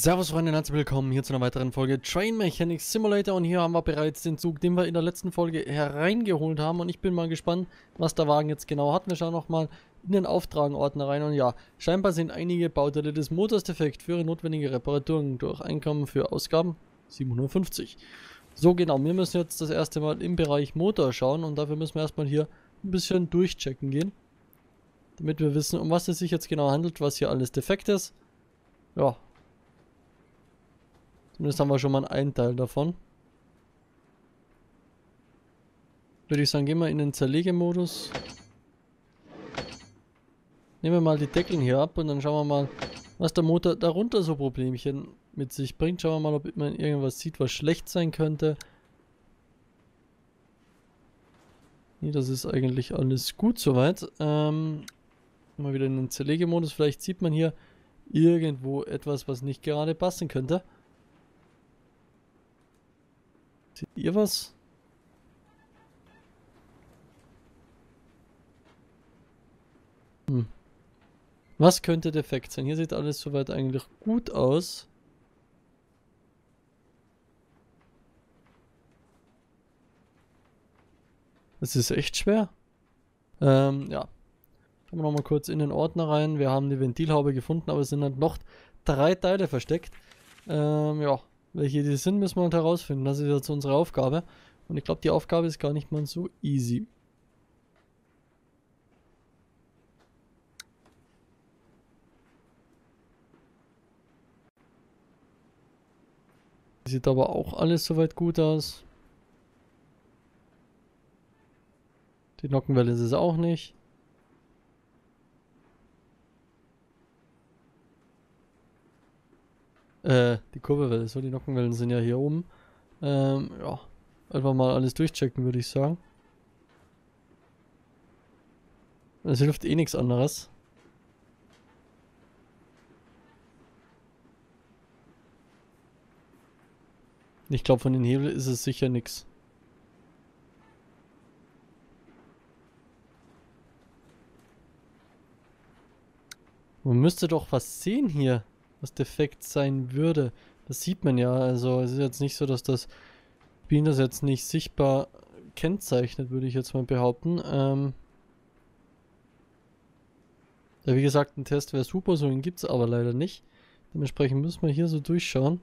Servus Freunde und herzlich willkommen hier zu einer weiteren Folge Train Mechanics Simulator, und hier haben wir bereits den Zug, den wir in der letzten Folge hereingeholt haben, und ich bin mal gespannt, was der Wagen jetzt genau hat. Wir schauen nochmal in den Auftragenordner rein, und ja, scheinbar sind einige Bauteile des Motors defekt. Führe notwendige Reparaturen durch. Einkommen für Ausgaben 750. So, genau, wir müssen jetzt das erste Mal im Bereich Motor schauen, und dafür müssen wir erstmal hier ein bisschen durchchecken gehen, damit wir wissen, um was es sich jetzt genau handelt, was hier alles defekt ist. Ja. Zumindest haben wir schon mal einen Teil davon. Würde ich sagen, gehen wir in den Zerlegemodus. Nehmen wir mal die Deckeln hier ab und dann schauen wir mal, was der Motor darunter so Problemchen mit sich bringt. Schauen wir mal, ob man irgendwas sieht, was schlecht sein könnte. Nee, das ist eigentlich alles gut soweit. Mal wieder in den Zerlegemodus. Vielleicht sieht man hier irgendwo etwas, was nicht gerade passen könnte. Seht ihr was? Was könnte defekt sein? Hier sieht alles soweit eigentlich gut aus. Das ist echt schwer. Ja. Schauen wir nochmal kurz in den Ordner rein. Wir haben die Ventilhaube gefunden, aber es sind halt noch 3 Teile versteckt. Ja. Welche die sind, müssen wir halt herausfinden. Das ist jetzt unsere Aufgabe. Und ich glaube, die Aufgabe ist gar nicht mal so easy. Sieht aber auch alles soweit gut aus. Die Nockenwelle ist es auch nicht. Die Kurbelwelle, so, die Nockenwellen sind ja hier oben. Ja. Einfach mal alles durchchecken, würde ich sagen. Es hilft eh nichts anderes. Ich glaube, von den Hebel ist es sicher nichts. Man müsste doch was sehen hier, was defekt sein würde. Das sieht man ja. Also es ist jetzt nicht so, dass das Spiel das jetzt nicht sichtbar kennzeichnet, würde ich jetzt mal behaupten. Ja, wie gesagt, ein Test wäre super, so einen gibt es aber leider nicht. Dementsprechend müssen wir hier so durchschauen.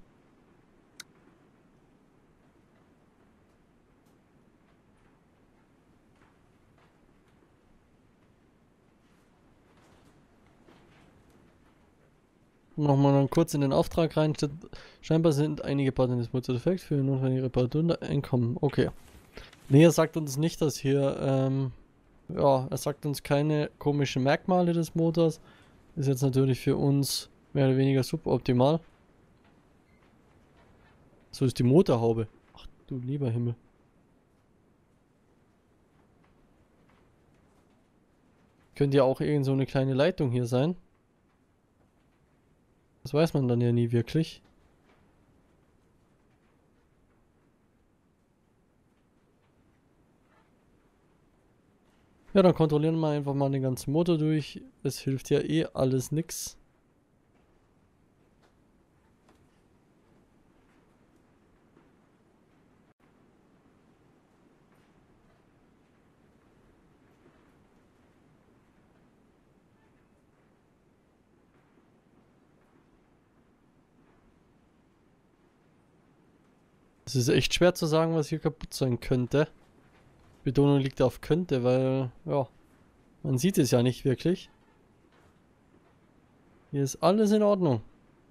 Nochmal dann kurz in den Auftrag rein. Scheinbar sind einige Partner des Motors defekt, für notwendige Reparaturen einkommen. Okay. Nee, er sagt uns nicht, dass hier, ja, er sagt uns keine komischen Merkmale des Motors. Ist jetzt natürlich für uns mehr oder weniger suboptimal. So ist die Motorhaube. Ach du lieber Himmel. Könnte ja auch irgend so eine kleine Leitung hier sein. Das weiß man dann ja nie wirklich. Ja, dann kontrollieren wir einfach mal den ganzen Motor durch. Es hilft ja eh alles nix. Es ist echt schwer zu sagen, was hier kaputt sein könnte. Betonung liegt auf könnte, weil, ja, man sieht es ja nicht wirklich. Hier ist alles in Ordnung.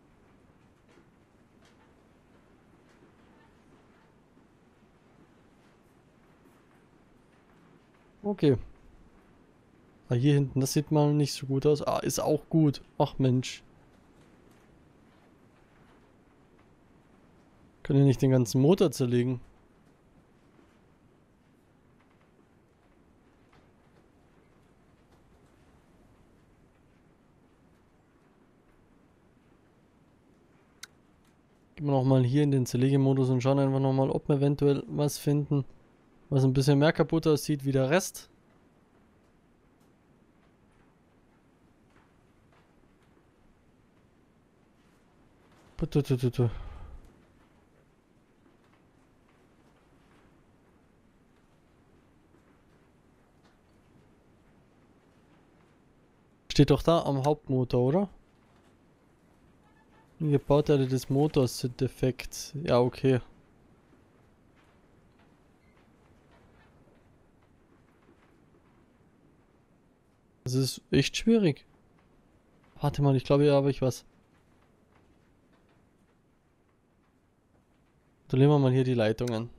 Okay. Ah, hier hinten, das sieht mal nicht so gut aus. Ah, ist auch gut. Ach Mensch. Können ja nicht den ganzen Motor zerlegen. Gehen wir nochmal hier in den Zerlegemodus und schauen einfach nochmal, ob wir eventuell was finden, was ein bisschen mehr kaputt aussieht wie der Rest. Pututututu. Steht doch da am Hauptmotor, oder? Die Gebauteile des Motors sind defekt. Ja, okay. Das ist echt schwierig. Warte mal, ich glaube, hier habe ich was. Dann nehmen wir mal hier die Leitungen.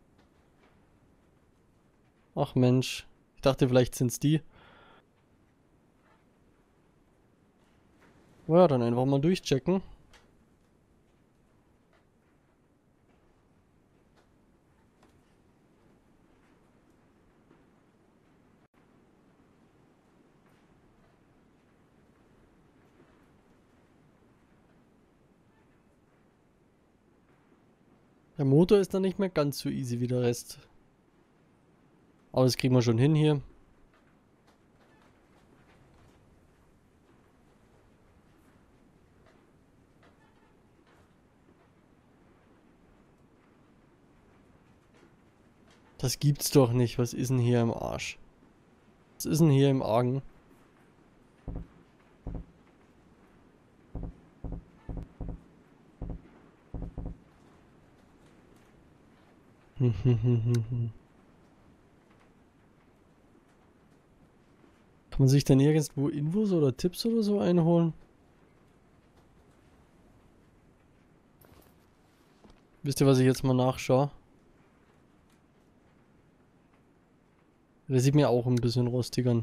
Ach Mensch. Ich dachte, vielleicht sind es die. Ja, dann einfach mal durchchecken. Der Motor ist dann nicht mehr ganz so easy wie der Rest. Aber das kriegen wir schon hin hier. Das gibt's doch nicht. Was ist denn hier im Arsch? Was ist denn hier im Argen? Kann man sich dann irgendwo Infos oder Tipps oder so einholen? Wisst ihr, was ich jetzt mal nachschaue? Der sieht mir auch ein bisschen rostig an.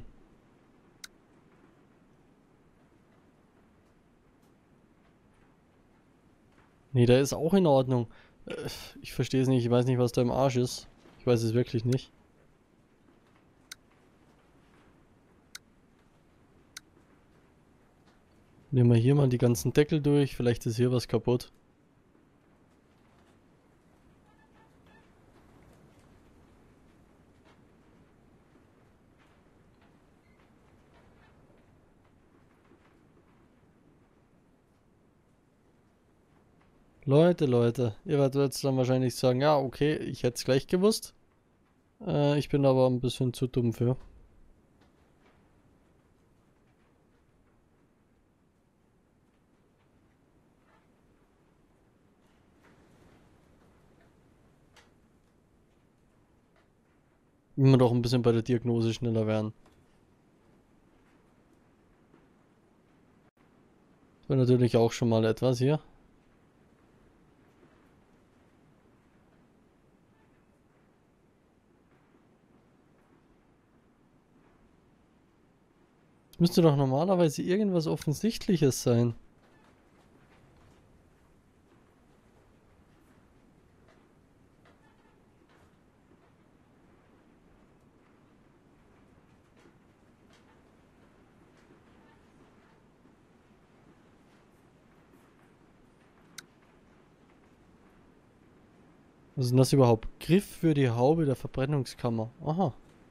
Nee, der ist auch in Ordnung. Ich verstehe es nicht. Ich weiß nicht, was da im Arsch ist. Ich weiß es wirklich nicht. Nehmen wir hier mal die ganzen Deckel durch. Vielleicht ist hier was kaputt. Leute, ihr werdet jetzt dann wahrscheinlich sagen, ja, okay, ich hätte es gleich gewusst. Ich bin aber ein bisschen zu dumm für. Wenn wir doch ein bisschen bei der Diagnose schneller wären. Das wäre natürlich auch schon mal etwas hier. Es müsste doch normalerweise irgendwas Offensichtliches sein. Was ist denn das überhaupt? Griff für die Haube der Verbrennungskammer. Aha.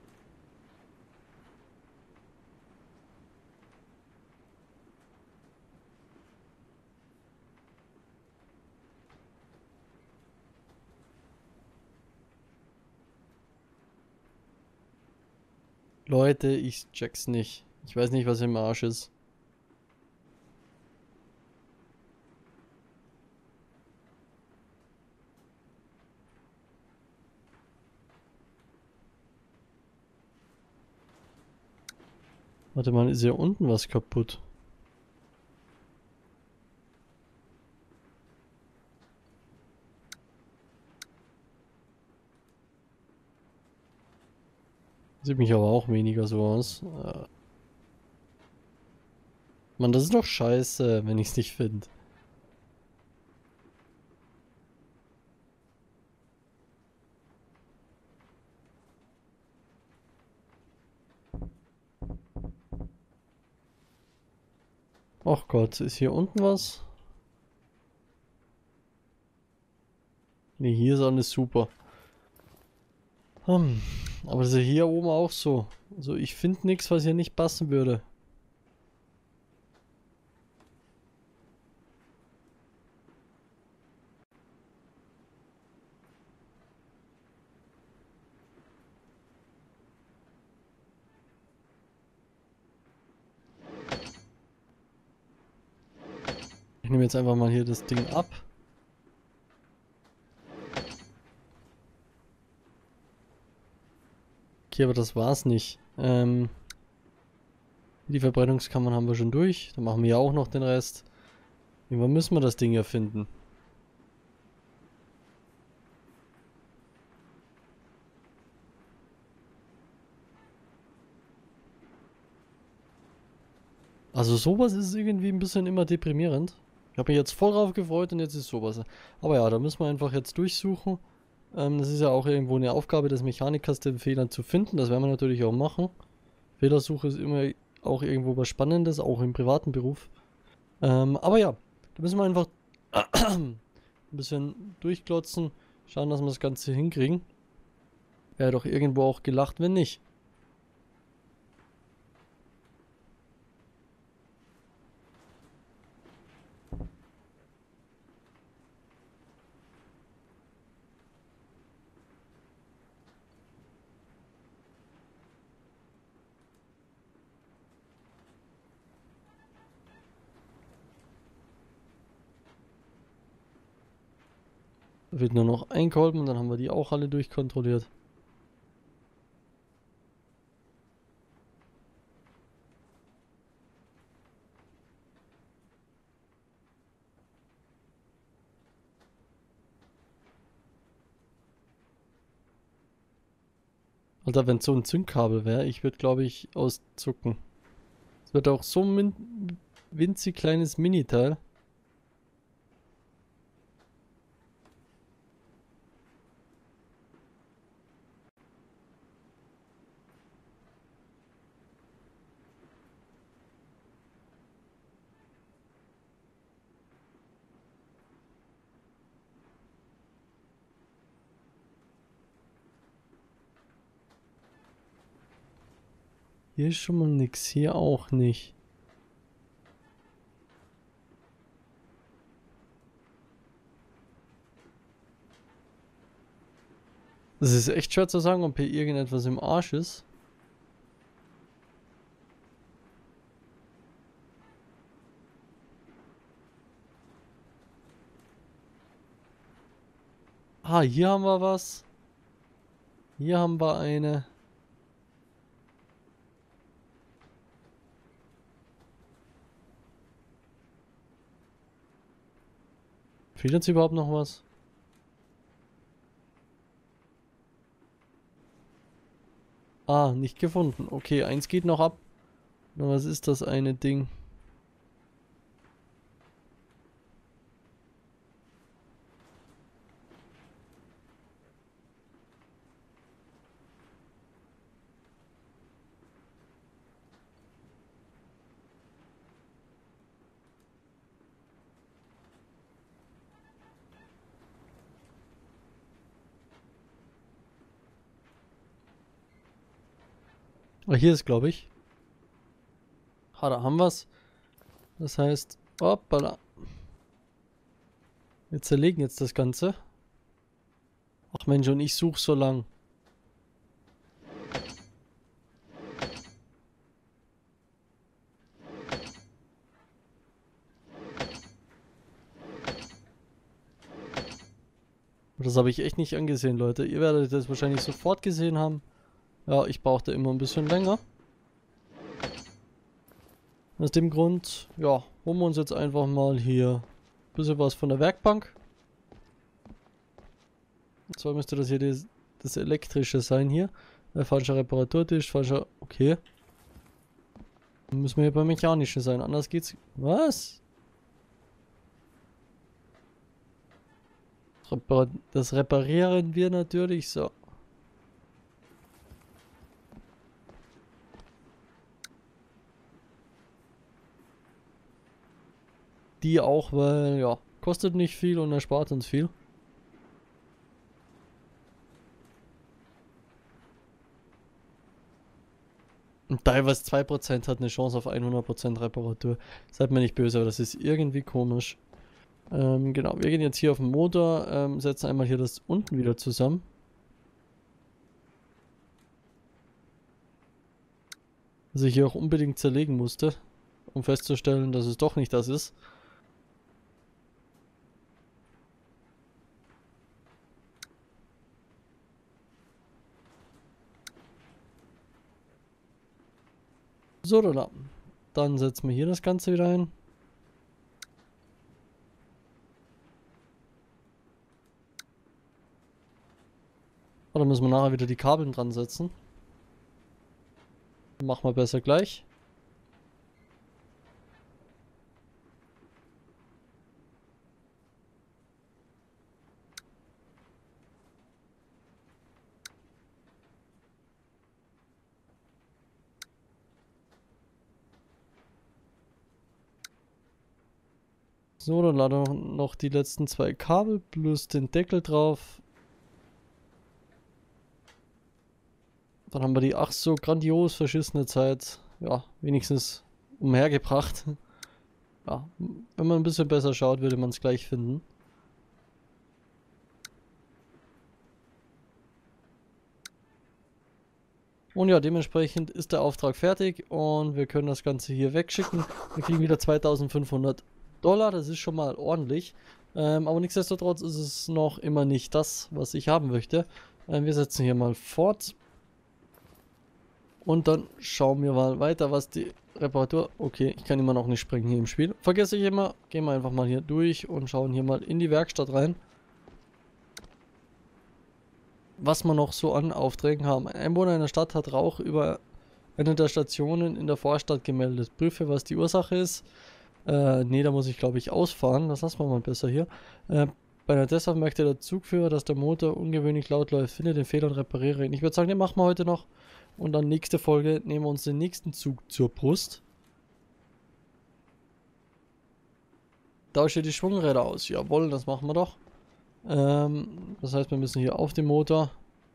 Leute, ich check's nicht. Ich weiß nicht, was im Arsch ist. Warte mal, ist hier unten was kaputt? Sieht mich aber auch weniger so aus. Mann, das ist doch scheiße, wenn ich's nicht finde. Ach Gott, ist hier unten was? Ne, hier ist alles super. Aber das ist ja hier oben auch so. Also ich finde nichts, was hier nicht passen würde. Ich nehme jetzt einfach mal hier das Ding ab. Okay, aber das war's nicht. Die Verbrennungskammern haben wir schon durch. Dann machen wir ja auch noch den Rest. Irgendwann müssen wir das Ding ja finden. Also sowas ist irgendwie ein bisschen immer deprimierend. Ich habe mich jetzt voll drauf gefreut und jetzt ist sowas. Aber ja, da müssen wir einfach jetzt durchsuchen. Das ist ja auch irgendwo eine Aufgabe des Mechanikers, den Fehlern zu finden. Das werden wir natürlich auch machen. Fehlersuche ist immer auch irgendwo was Spannendes, auch im privaten Beruf. Aber ja, da müssen wir einfach ein bisschen durchklotzen, schauen, dass wir das Ganze hinkriegen. Wäre doch irgendwo auch gelacht, wenn nicht. Da wird nur noch ein Kolben und dann haben wir die auch alle durchkontrolliert. Alter, wenn so ein Zündkabel wäre, ich würde glaube ich auszucken. Es wird auch so ein winzig kleines Miniteil. Hier ist schon mal nix, hier auch nicht. Es ist echt schwer zu sagen, ob hier irgendetwas im Arsch ist. Ah, hier haben wir was. Hier haben wir eine. Fehlt jetzt überhaupt noch was? Ah, nicht gefunden. Okay, eins geht noch ab. Na, was ist das eine Ding? Ah, hier ist, glaube ich. Ah, da haben wir's. Das heißt, hoppala. Wir zerlegen jetzt das Ganze. Ach Mensch, und ich suche so lang. Das habe ich echt nicht angesehen, Leute. Ihr werdet das wahrscheinlich sofort gesehen haben. Ja, ich brauchte immer ein bisschen länger. Aus dem Grund, ja, holen wir uns jetzt einfach mal hier ein bisschen was von der Werkbank. Und zwar müsste das hier das elektrische sein hier. Falscher Reparaturtisch, falscher... Okay. Dann müssen wir hier beim mechanischen sein, anders geht's... Was? Das reparieren wir natürlich so. Die auch, weil, ja, kostet nicht viel und erspart uns viel. Und Divers 2% hat eine Chance auf 100% Reparatur. Seid mir nicht böse, aber das ist irgendwie komisch. Genau, wir gehen jetzt hier auf den Motor, setzen einmal hier das unten wieder zusammen. Was ich hier auch unbedingt zerlegen musste, um festzustellen, dass es doch nicht das ist. So, dann setzen wir hier das Ganze wieder ein. Oder müssen wir nachher wieder die Kabeln dran setzen? Machen wir besser gleich. So, dann laden wir noch die letzten 2 Kabel plus den Deckel drauf. Dann haben wir die ach so grandios verschissene Zeit, ja, wenigstens umhergebracht. Ja, wenn man ein bisschen besser schaut, würde man es gleich finden. Und ja, dementsprechend ist der Auftrag fertig und wir können das Ganze hier wegschicken. Wir kriegen wieder 2500 $, das ist schon mal ordentlich. Aber nichtsdestotrotz ist es noch immer nicht das, was ich haben möchte. Wir setzen hier mal fort. Und dann schauen wir mal weiter, was die Reparatur... Okay, ich kann immer noch nicht springen hier im Spiel. Vergesse ich immer. Gehen wir einfach mal hier durch und schauen hier mal in die Werkstatt rein. Was wir noch so an Aufträgen haben. Ein Einwohner in der Stadt hat Rauch über eine der Stationen in der Vorstadt gemeldet. Prüfe, was die Ursache ist. Nee, da muss ich glaube ich ausfahren. Das lassen wir mal besser hier. Bei einer Testfahrt möchte der Zugführer, dass der Motor ungewöhnlich laut läuft. Finde den Fehler und repariere ihn. Ich würde sagen, den machen wir heute noch. Und dann nächste Folge nehmen wir uns den nächsten Zug zur Brust. Tausche die Schwungräder aus. Jawohl, das machen wir doch. Das heißt, wir müssen hier auf den Motor.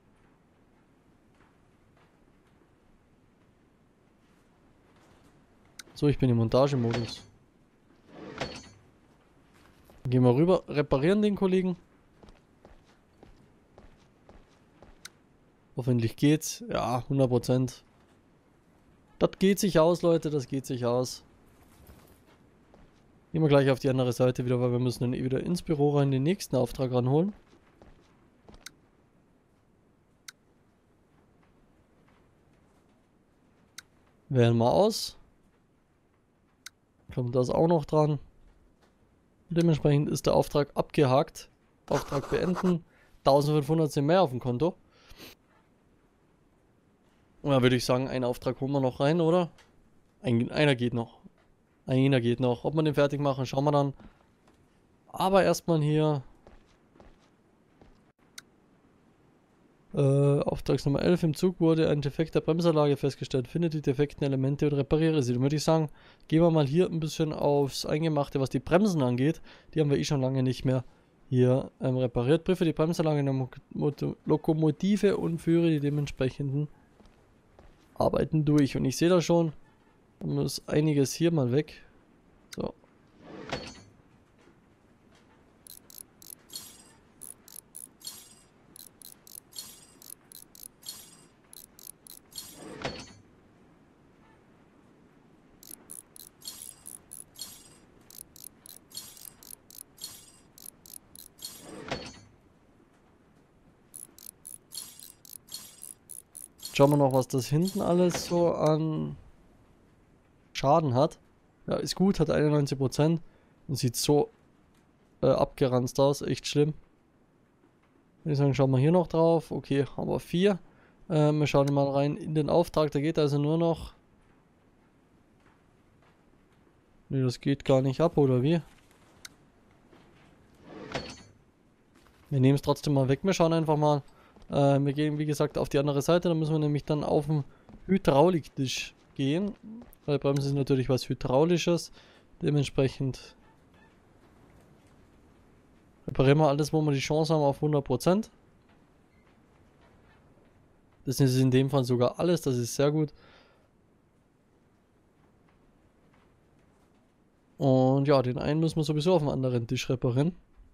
So, ich bin im Montagemodus. Gehen wir rüber, reparieren den Kollegen. Hoffentlich geht's. Ja, 100%. Das geht sich aus, Leute, das geht sich aus. Gehen wir gleich auf die andere Seite wieder, weil wir müssen dann eh wieder ins Büro rein, den nächsten Auftrag ranholen. Wählen wir aus. Kommt das auch noch dran. Dementsprechend ist der Auftrag abgehakt. Auftrag beenden. 1500 sind mehr auf dem Konto. Und da würde ich sagen, einen Auftrag holen wir noch rein, oder? Einer geht noch. Einer geht noch. Ob wir den fertig machen, schauen wir dann. Aber erstmal hier. Auftragsnummer 11. Im Zug wurde ein Defekt der Bremsanlage festgestellt. Finde die defekten Elemente und repariere sie. Dann würde ich sagen, gehen wir mal hier ein bisschen aufs Eingemachte, was die Bremsen angeht. Die haben wir eh schon lange nicht mehr hier repariert. Prüfe die Bremsanlage in der Lokomotive und führe die dementsprechenden Arbeiten durch. Und ich sehe da schon, da muss einiges hier mal weg. So. Schauen wir noch, was das hinten alles so an Schaden hat. Ja, ist gut, hat 91% und sieht so abgeranzt aus, echt schlimm. Würde ich sagen, schauen wir hier noch drauf. Okay, haben wir 4. Wir schauen mal rein in den Auftrag, da geht also nur noch... Ne, das geht gar nicht ab, oder wie? Wir nehmen es trotzdem mal weg, wir schauen einfach mal. Wir gehen, wie gesagt, auf die andere Seite. Da müssen wir nämlich dann auf den Hydrauliktisch gehen. Weil Bremsen ist natürlich was Hydraulisches. Dementsprechend reparieren wir alles, wo wir die Chance haben, auf 100%. Das ist in dem Fall sogar alles. Das ist sehr gut. Und ja, den einen müssen wir sowieso auf dem anderen Tisch reparieren.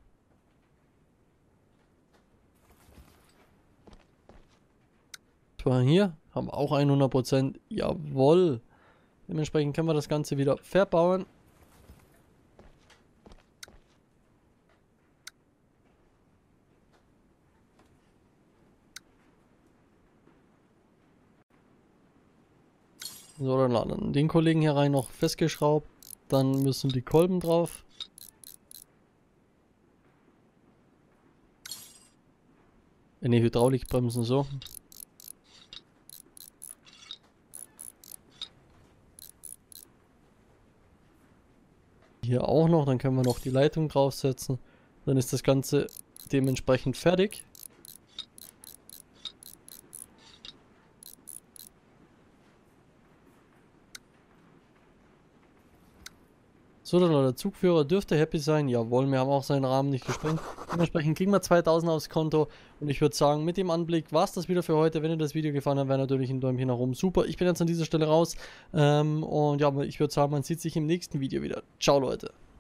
Hier haben wir auch 100%. Jawohl. Dementsprechend können wir das Ganze wieder verbauen. So, dann laden den Kollegen hier rein noch festgeschraubt. Dann müssen die Kolben drauf. Ne, Hydraulikbremsen so. Hier auch noch, dann können wir noch die Leitung draufsetzen. Dann ist das Ganze dementsprechend fertig. So, der Zugführer dürfte happy sein. Jawohl, wir haben auch seinen Rahmen nicht gesprengt. Dementsprechend kriegen wir 2000 aufs Konto. Und ich würde sagen, mit dem Anblick war es das wieder für heute. Wenn dir das Video gefallen hat, wäre natürlich ein Däumchen nach oben super. Ich bin jetzt an dieser Stelle raus. Und ja, ich würde sagen, man sieht sich im nächsten Video wieder. Ciao, Leute.